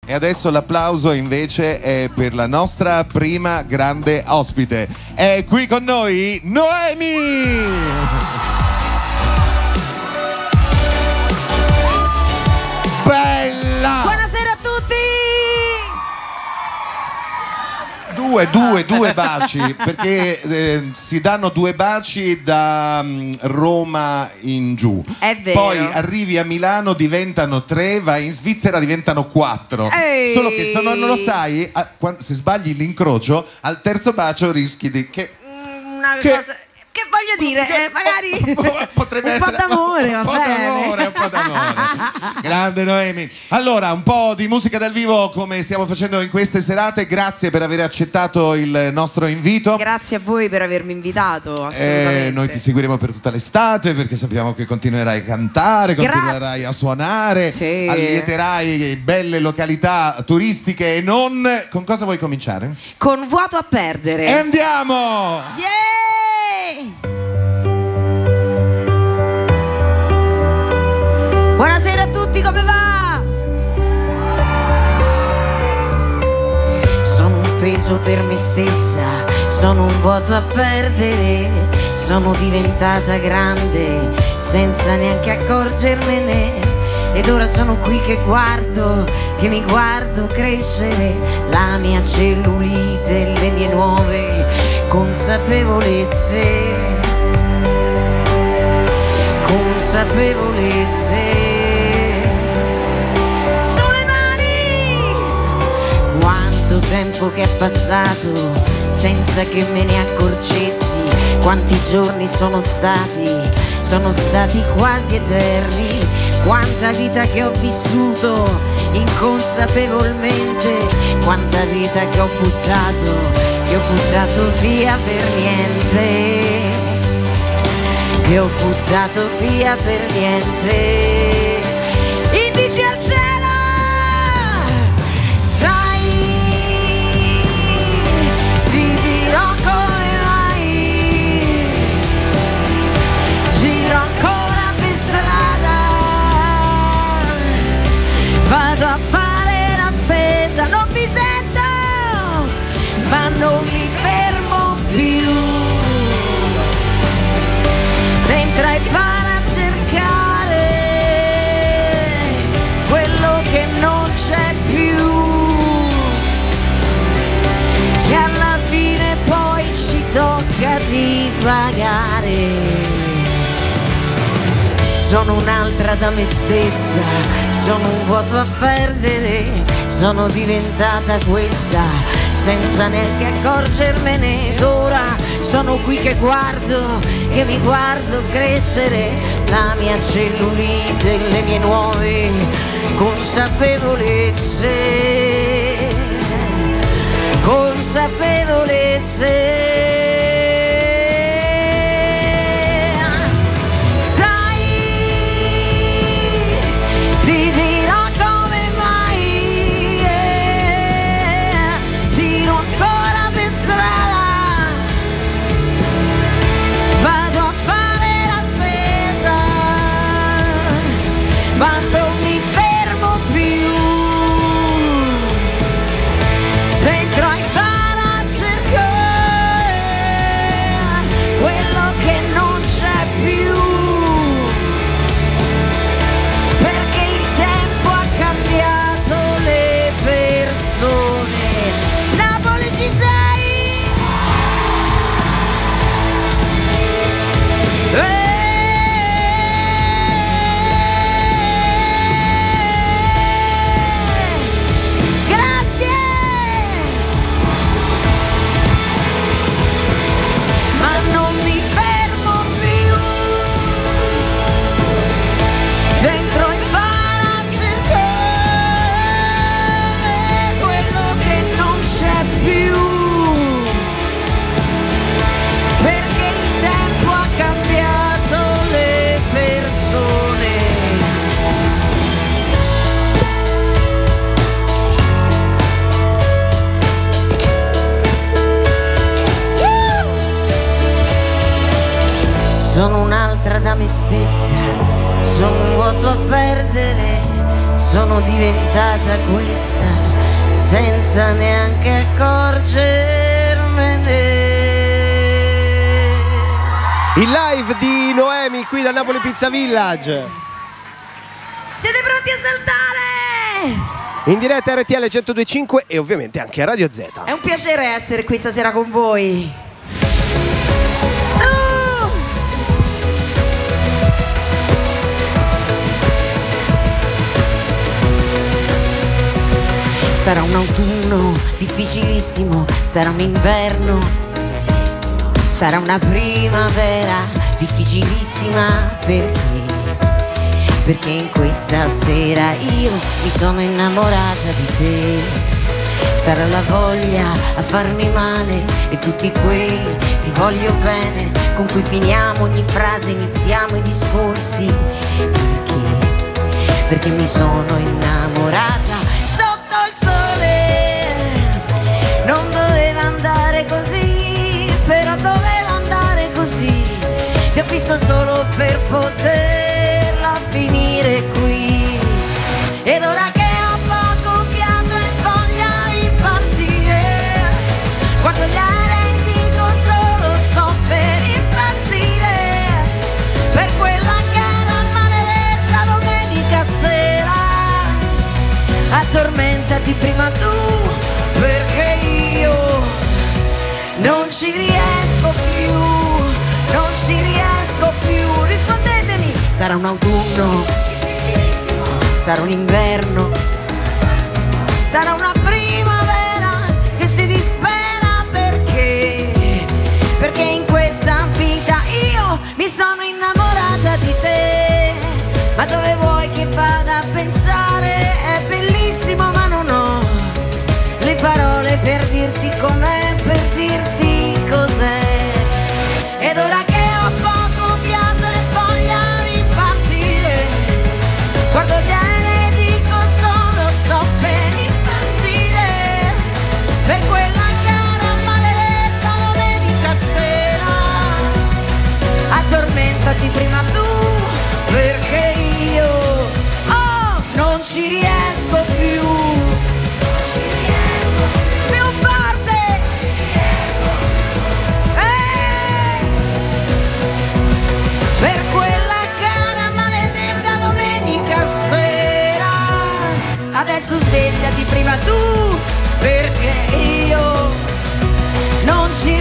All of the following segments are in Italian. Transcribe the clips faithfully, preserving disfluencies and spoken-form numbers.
E adesso l'applauso invece è per la nostra prima grande ospite. È qui con noi Noemi! Bella! Buonasera a tutti! Due, due, due baci, perché eh, si danno due baci da um, Roma in giù. È vero. Poi arrivi a Milano, diventano tre, vai in Svizzera, diventano quattro. Ehi. Solo che se non lo sai, a, quando, se sbagli l'incrocio, al terzo bacio rischi di che... Una che, cosa... Che voglio dire, eh, magari potrebbe un essere po' d'amore, va un po' bene. d'amore, un po' d'amore. Grande Noemi. Allora, un po' di musica dal vivo come stiamo facendo in queste serate. Grazie per aver accettato il nostro invito. Grazie a voi per avermi invitato, assolutamente. Eh, noi ti seguiremo per tutta l'estate perché sappiamo che continuerai a cantare, continuerai Grazie. a suonare, Sì. allieterai belle località turistiche e non. Con cosa vuoi cominciare? Con Vuoto a perdere. E andiamo! Yeah! Buonasera a tutti, come va? Sono un peso per me stessa, sono un vuoto a perdere, sono diventata grande senza neanche accorgermene. Ed ora sono qui che guardo, che mi guardo crescere la mia cellulite, le mie nuove consapevolezze, consapevolezze. Sulle mani! Quanto tempo che è passato senza che me ne accorgessi, quanti giorni sono stati, sono stati quasi eterni, quanta vita che ho vissuto inconsapevolmente, quanta vita che ho buttato, che ho buttato via per niente, che ho buttato via per niente. Indici al cielo, sai, ti dirò come mai, giro ancora per strada, vado a fare la spesa, non mi sento, ma non mi fermo più, dentro ai fare a cercare quello che non c'è più, e alla fine poi ci tocca divagare. Sono un'altra da me stessa, sono un vuoto a perdere, sono diventata questa senza neanche accorgermene. Ed ora sono qui che guardo, che mi guardo crescere la mia cellulite, le mie nuove consapevolezze, consapevolezze. Ma non mi fermo più, dentro ai bar a cercare quello che non c'è più, perché il tempo ha cambiato le persone. Napoli, ci sei? Eh! Sono un'altra da me stessa, sono un vuoto a perdere, sono diventata questa senza neanche accorgermene. Il live di Noemi qui da Napoli Pizza Village. Siete pronti a saltare? In diretta R T L centodue e cinque e ovviamente anche a Radio Z. È un piacere essere qui stasera con voi. Su! Sarà un autunno difficilissimo, sarà un inverno, sarà una primavera difficilissima perché? Perché in questa sera io mi sono innamorata di te. Sarà la voglia a farmi male e tutti quei ti voglio bene con cui finiamo ogni frase, iniziamo i discorsi. Perché? Perché mi sono innamorata sotto il sole. Non doveva andare così, però doveva andare così. Ti ho visto solo per poterla finire qui. Ed ora che ho poco fiato e voglia di partire, guardo gli aerei e dico solo sto per impazzire. Per quella che era maledetta domenica sera, addormentati prima tu, perché io non ci riesco più, non ci riesco più. Rispondetemi. Sarà un autunno, sarà un inverno, sarà una primavera che si dispera perché? Perché in questa vita io mi sono innamorata di te. Ma dove vuoi che vada a pensare? È bellissimo ma non ho le parole per dirti com'è, per dirti cos'è. Ed ora che ho poco fiato e voglia di partire, guardo gli aerei e dico solo sto per impazzire. Per quella cara maledetta domenica sera, addormentati prima tu, perché io oh, non ci riesco più. Più forte! Eh! Per quella cara maledetta domenica sera, adesso svegliati prima tu, perché io non ci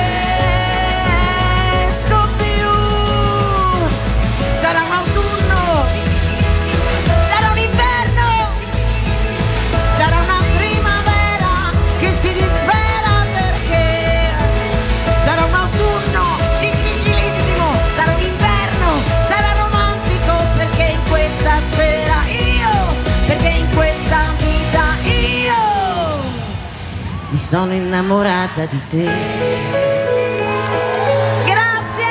riesco più. Sarà un autunno, sarà un inverno, sarà una primavera che si dispera perché? Sarà un autunno difficilissimo, sarà un inverno, sarà romantico perché in questa sera io, perché in questa vita io mi sono innamorata di te. Grazie!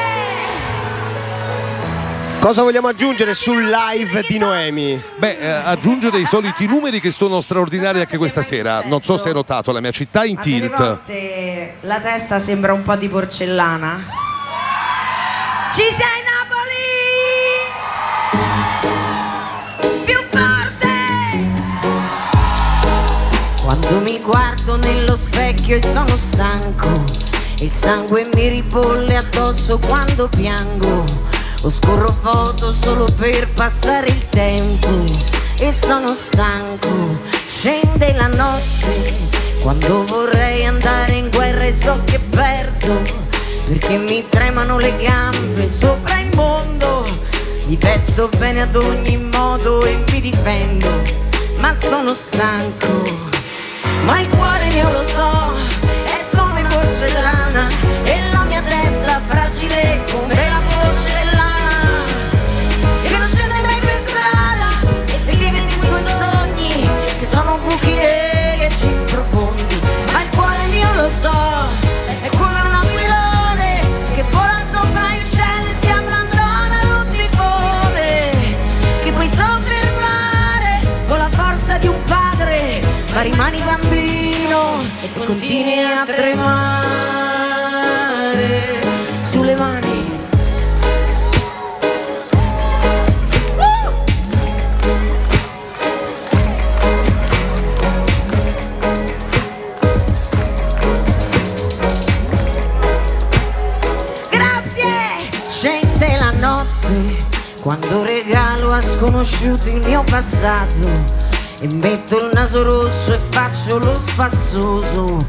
Cosa vogliamo aggiungere sul live di Noemi? Beh, eh, aggiungere i soliti numeri che sono straordinari anche questa sera. Non so se hai notato, la mia città è in Ma delle tilt. volte la testa sembra un po' di porcellana. Ci sei Napoli? Più forte! Quando mi guardo nello specchio e sono stanco, il sangue mi ribolle addosso quando piango. O scorro foto solo per passare il tempo e sono stanco. Scende la notte quando vorrei andare in guerra e so che perdo, perché mi tremano le gambe sopra il mondo. Mi vesto bene ad ogni modo e mi difendo, ma sono stanco. Ma il cuore mio lo so, è come porcellana e la mia testa fragile come la porcellana. E che non scende mai per strada e vive i suoi sogni che sono buchi neri e ci sprofondi. Ma il cuore mio lo so, è come un aquilone che vola sopra il cielo e si abbandona a tutti i voli, che puoi solo fermare con la forza di un padre, ma rimani bambino e continui a tremare sulle mani. Uh! sconosciuto il mio passato e metto il naso rosso e faccio lo spassoso,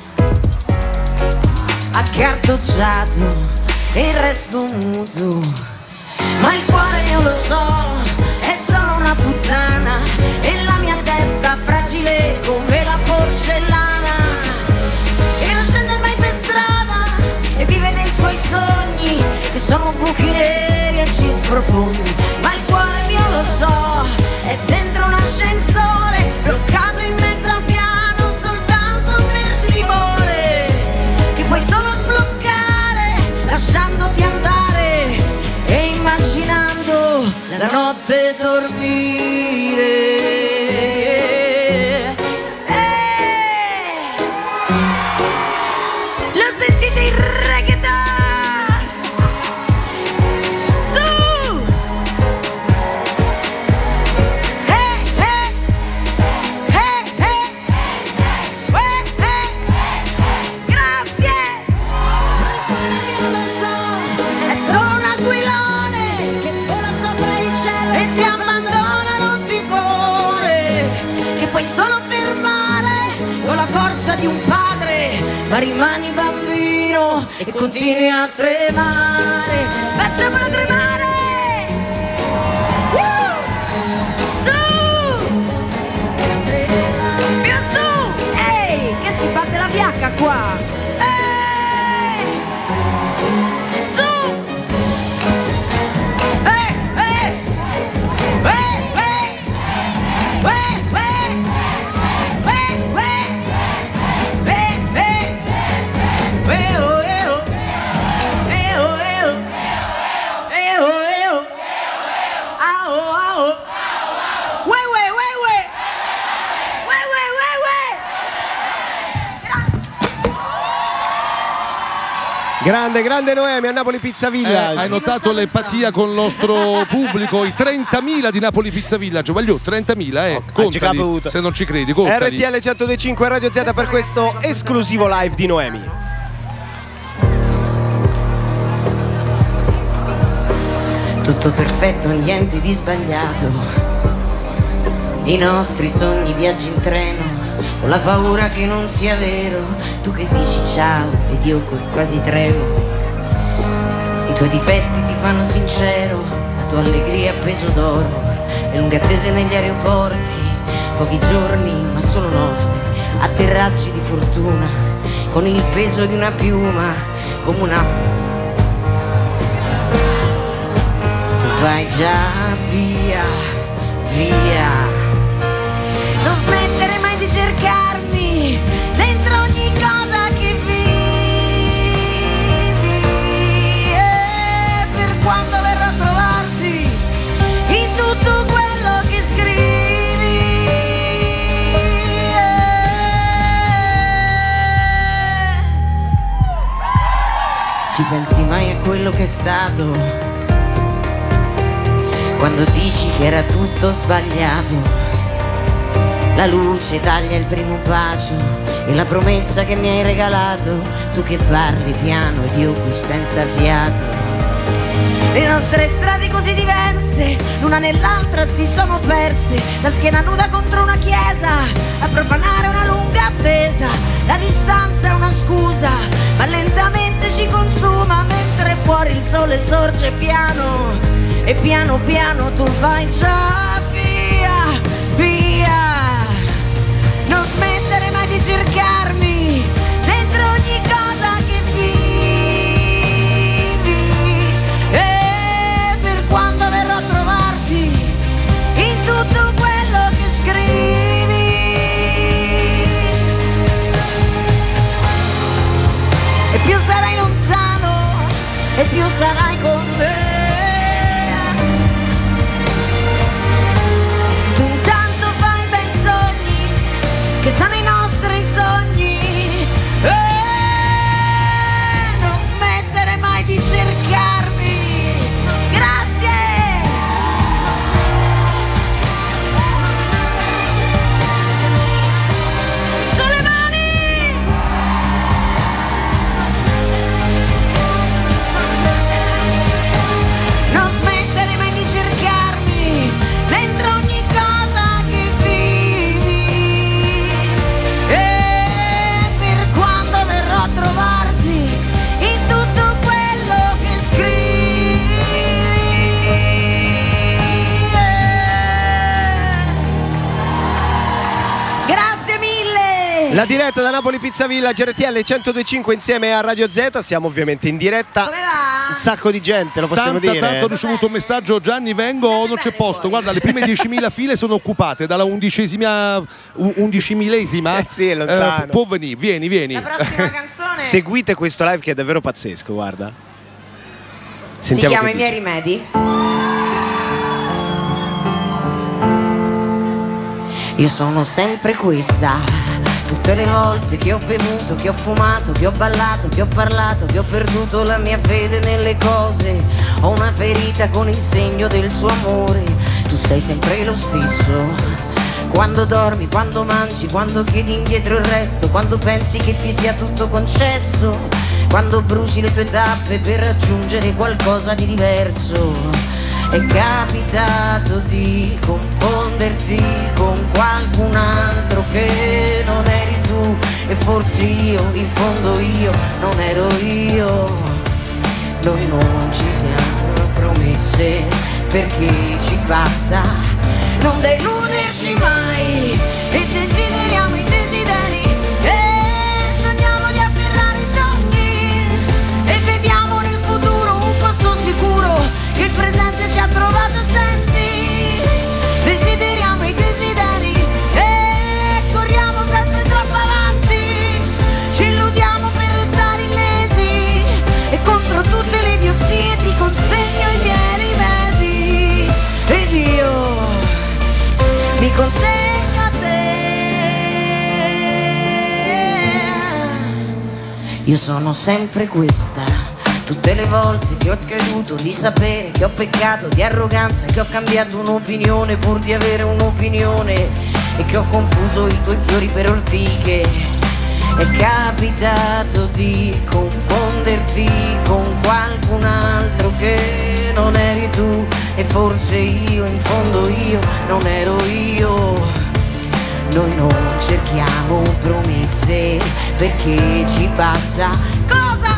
accartocciato e il resto muto. Ma il cuore io lo so, è solo una puttana e la mia testa fragile come la porcellana, che non scende mai per strada e vive dei suoi sogni che sono buchi neri e ci sprofondi. Ma il cuore mio lo so, è dentro un ascensore bloccato in mezzo al piano soltanto per timore che puoi solo sbloccare lasciandoti andare e immaginando la notte dormire. Ma rimani bambino e continui a tremare. Facciamolo tremare! Uh! Su! Più su! Ehi! Che si batte la fiacca qua! Ehi! Su! Ehi! Ehi! Ehi! Ehi! Ehi! Grande, grande Noemi a Napoli Pizza Village. Eh, hai notato l'empatia con il nostro pubblico, i trentamila di Napoli Pizza Village. Voglio trentamila, eh. Contali, se non ci credi, contali. R T L centodue e cinque Radio Z per questo esclusivo live di Noemi. Tutto perfetto, niente di sbagliato. I nostri sogni, viaggi in treno. Ho la paura che non sia vero. Tu che dici ciao ed io quasi tremo. I tuoi difetti ti fanno sincero, la tua allegria a peso d'oro, le lunghe attese negli aeroporti, pochi giorni ma solo nostri, atterraggi di fortuna con il peso di una piuma, come una... Tu vai già via, via. Non smettere mai di cercarmi dentro ogni cosa che vivi, e per quando verrò a trovarti in tutto quello che scrivi. Ci pensi mai a quello che è stato, quando dici che era tutto sbagliato? La luce taglia il primo bacio e la promessa che mi hai regalato. Tu che parli piano ed io qui senza fiato. Le nostre strade così diverse, l'una nell'altra si sono perse. La schiena nuda contro una chiesa, a profanare una lunga attesa. La distanza è una scusa, ma lentamente ci consuma, mentre fuori il sole sorge piano. E piano piano tu vai già via, via. Non smettere mai di cercarmi dentro ogni cosa che vivi, e per quando verrò a trovarti in tutto quello che scrivi. E più sarai lontano e più sarai con me. Che sono i nostri sogni, e non smettere mai di cercarmi. Grazie. Sulle mani. Non smettere mai di cercarmi La diretta da Napoli Pizza Village, R T L centodue e cinque insieme a Radio Z. Siamo ovviamente in diretta. Come va? Un sacco di gente, lo possiamo Tanta, dire. Tanto ho ricevuto un messaggio: Gianni, vengo o non c'è posto? Guarda, le prime diecimila file sono occupate, dalla undicesima undicimilesima eh sì, è lontano. eh, può venire, vieni, vieni. La prossima canzone Seguite questo live che è davvero pazzesco, guarda. si Sentiamo chiama che I miei dice. rimedi. Io sono sempre questa, tutte le volte che ho bevuto, che ho fumato, che ho ballato, che ho parlato, che ho perduto la mia fede nelle cose. Ho una ferita con il segno del suo amore. Tu sei sempre lo stesso. Quando dormi, quando mangi, quando chiedi indietro il resto, quando pensi che ti sia tutto concesso, quando bruci le tue tappe per raggiungere qualcosa di diverso. È capitato di confonderti con qualcun altro che non eri tu, e forse io, in fondo io, non ero io. Noi non ci siamo promesse perché ci basta non deluderci mai, e desideriamo i desideri e sogniamo di afferrare i sogni, e vediamo nel futuro un posto sicuro che il presente ci ha trovato assenti. Desideriamo i desideri e corriamo sempre troppo avanti, ci illudiamo per restare illesi, e contro tutte le idiozie ti consegno i miei rimedi, ed io mi consegno a te. Io sono sempre questa, tutte le volte che ho creduto di sapere, che ho peccato di arroganza, che ho cambiato un'opinione pur di avere un'opinione, e che ho confuso i tuoi fiori per ortiche. È capitato di confonderti con qualcun altro che non eri tu, e forse io, in fondo io, non ero io. Noi non cerchiamo promesse perché ci basta cosa?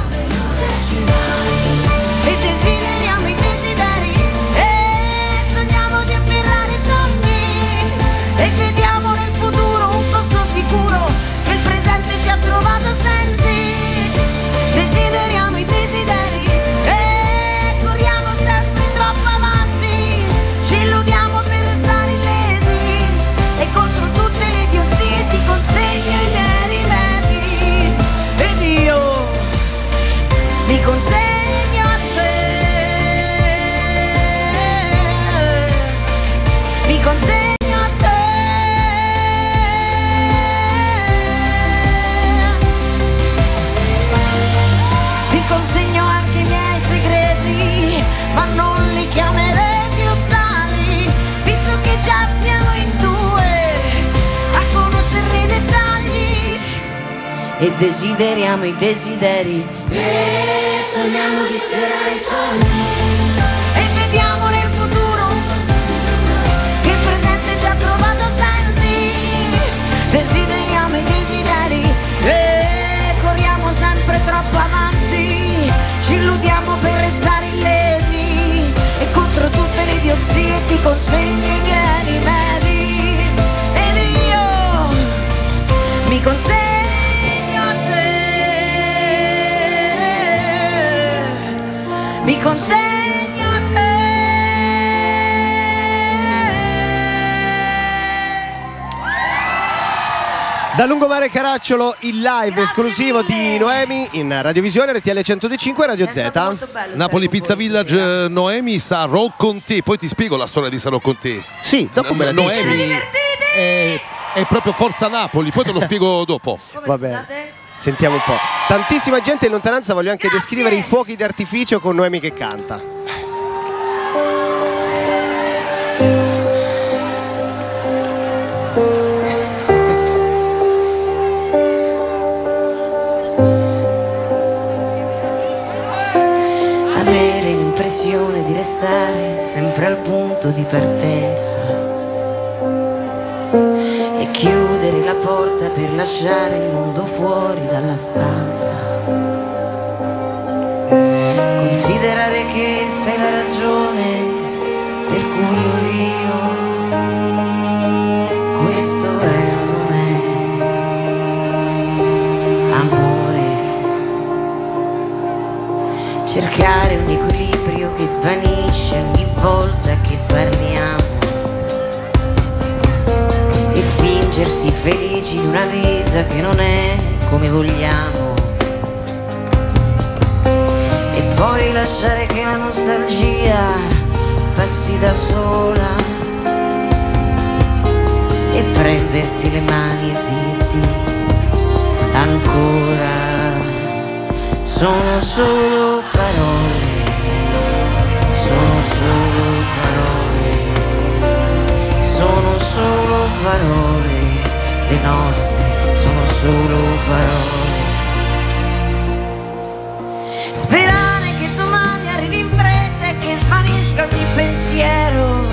E desideriamo i desideri e sogniamo di afferrare i sogni, e vediamo nel futuro un posto sicuro che il presente ci ha trovato assenti. Desideriamo i desideri e corriamo sempre troppo avanti, ci illudiamo per restare illesi, e contro tutte le idiozie ti consegno i miei rimedi, ed io mi consegno a te, mi consegno a te. Ti consegno anche i miei segreti, ma non li chiamerei più tali, visto che già siamo in due a conoscerne i dettagli. E desideriamo i desideri e sogniamo di sferrare i sogni, e vediamo nel futuro un posto sicuro che il presente ci ha trovato assenti. Desideriamo i desideri e corriamo sempre troppo avanti, ci illudiamo per restare illesi, e contro tutte le idiozie ti consegno i miei rimedi, ed io mi consegno a te, mi consegno a te. Da Lungomare Caracciolo, il live Grazie esclusivo mille. di Noemi in radiovisione R T L centodue e cinque e Radio È stato Z. molto bello Napoli stare con Pizza voi Village, stasera. eh, Noemi sarò con te. Poi ti spiego la storia di sarò con te. Sì, dopo me la No- dici. Noemi divertiti! è, è proprio Forza Napoli, poi te lo spiego dopo. Come Va bene. scusate? Sentiamo un po'. Tantissima gente in lontananza, voglio anche Grazie. descrivere i fuochi d'artificio con Noemi che canta. Avere l'impressione di restare sempre al punto di partenza e chiudere la porta per lasciare il mondo fuori dalla stanza. Considerare che sei la ragione per cui io vivo, questo è o non è. sacrifici di una vita che non è come vogliamo, e poi lasciare che la nostalgia passi da sola e prenderti le mani e dirti ancora. Sono solo parole, sono solo parole, sono solo parole, le nostre sono solo parole. Sperare che domani arrivi in fretta e che svanisca ogni pensiero,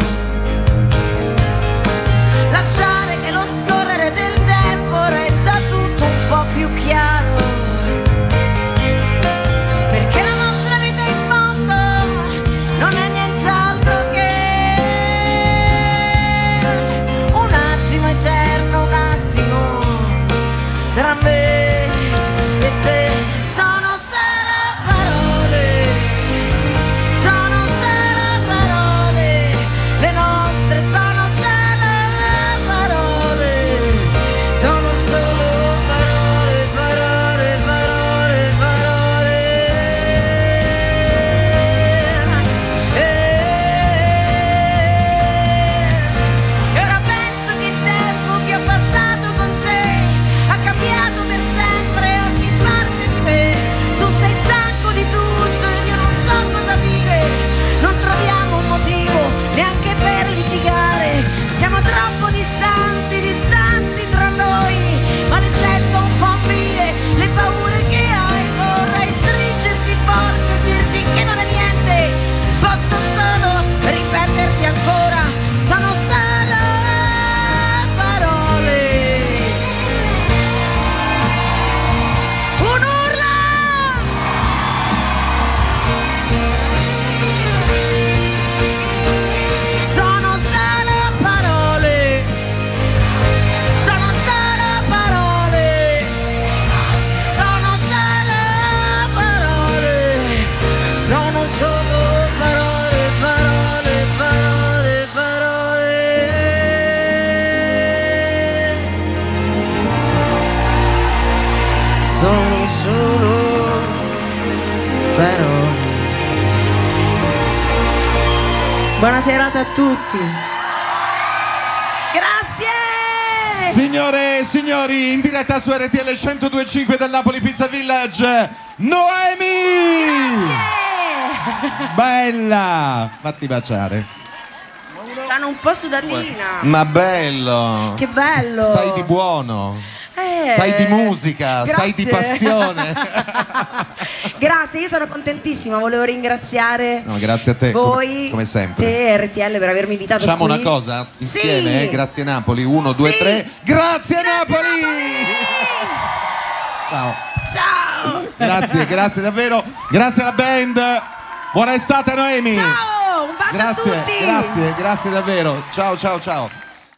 lasciare che lo scorrere del tempo renda tutto un po' più chiaro, perché la nostra vita in fondo non è nient'altro che un attimo eterno, un attimo tra me e te. Sono solo parole, sono solo parole, le nostre sono solo parole, sono solo parole, parole, parole, parole. E ora penso che il tempo che ho passato con te ha cambiato per sempre ogni parte di me. Tu sei stanco di tutto ed io non so cosa dire, non troviamo un motivo neanche per litigare, siamo troppo distanti, distanti tra noi, ma le sento un po' mie, le paure che hai, vorrei stringerti forte e dirti che non è niente, posso solo ripeterti ancora, sono solo parole. Un urlo! Sono solo parole, sono solo parole, sono solo parole, sono solo parole, parole, parole, parole. Sono solo parole. Buona serata a tutti. Grazie! Signore e signori, in diretta su R T L centodue e cinque dal Napoli Pizza Village, Noemi! Grazie! Bella! Fatti baciare. Sono un po' sudatina. Ma bello! Che bello! Sai di buono. Eh, Sai di musica, grazie. sai di passione. Grazie, io sono contentissima, volevo ringraziare No, grazie a te, voi, come, come sempre. te R T L per avermi invitato Facciamo qui. una cosa insieme, Sì. eh? Grazie Napoli, uno, due, Sì. tre. Grazie, Grazie Napoli! Napoli! Ciao. Ciao! Grazie, grazie davvero. Grazie alla band. Buona estate Noemi. Ciao! Un bacio Grazie, a tutti! grazie, grazie davvero. Ciao, ciao, ciao.